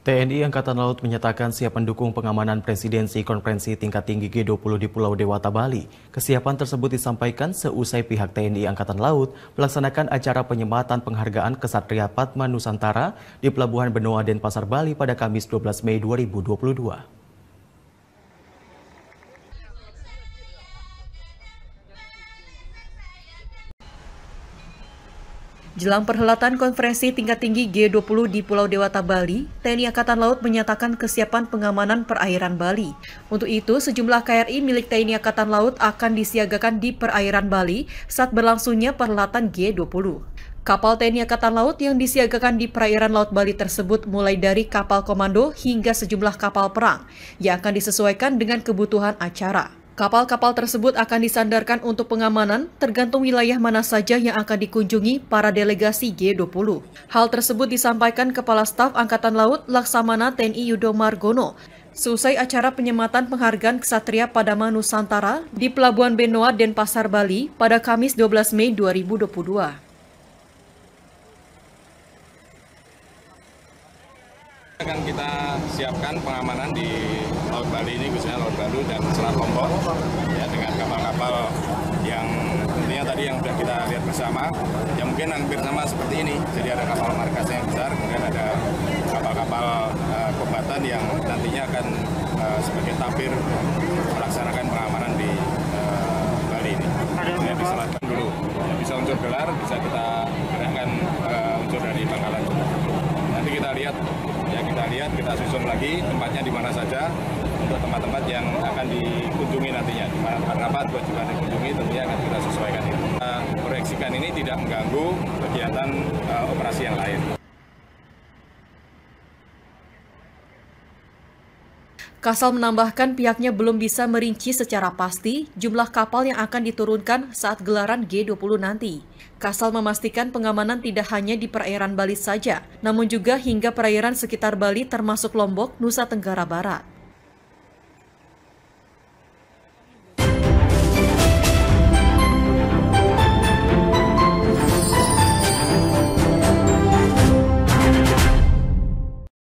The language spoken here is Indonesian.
TNI Angkatan Laut menyatakan siap mendukung pengamanan presidensi konferensi tingkat tinggi G20 di Pulau Dewata, Bali. Kesiapan tersebut disampaikan seusai pihak TNI Angkatan Laut melaksanakan acara penyematan penghargaan Ksatria Padma Nusantara di Pelabuhan Benoa Denpasar, Bali pada Kamis 12 Mei 2022. Jelang perhelatan konferensi tingkat tinggi G20 di Pulau Dewata, Bali, TNI Angkatan Laut menyatakan kesiapan pengamanan perairan Bali. Untuk itu, sejumlah KRI milik TNI Angkatan Laut akan disiagakan di perairan Bali saat berlangsungnya perhelatan G20. Kapal TNI Angkatan Laut yang disiagakan di perairan Laut Bali tersebut mulai dari kapal komando hingga sejumlah kapal perang yang akan disesuaikan dengan kebutuhan acara. Kapal-kapal tersebut akan disandarkan untuk pengamanan tergantung wilayah mana saja yang akan dikunjungi para delegasi G20. Hal tersebut disampaikan Kepala Staf Angkatan Laut Laksamana TNI Yudo Margono seusai acara penyematan penghargaan Ksatria Padma Nusantara di Pelabuhan Benoa Denpasar, Bali pada Kamis 12 Mei 2022. Akan kita siapkan pengamanan di Laut Bali ini, khususnya Laut Balu dan Selat Lombok, ya, dengan kapal-kapal yang tentunya tadi yang sudah kita lihat bersama, yang mungkin hampir sama seperti ini. Jadi ada kapal markas yang besar, kemudian ada kapal-kapal kombatan yang nantinya akan sebagai tapir melaksanakan pengamanan di Bali ini. Kemudian diselatkan dulu, ya, bisa unsur gelar, bisa kita gerakkan unsur dari Pangkalan. Nanti kita lihat, kita susun lagi tempatnya di mana saja untuk tempat-tempat yang akan dikunjungi nantinya. Di mana tempat buat juga dikunjungi tentunya akan kita sesuaikan itu. Kita proyeksikan ini tidak mengganggu kegiatan operasi yang lain. Kasal menambahkan pihaknya belum bisa merinci secara pasti jumlah kapal yang akan diturunkan saat gelaran G20 nanti. Kasal memastikan pengamanan tidak hanya di perairan Bali saja, namun juga hingga perairan sekitar Bali termasuk Lombok, Nusa Tenggara Barat.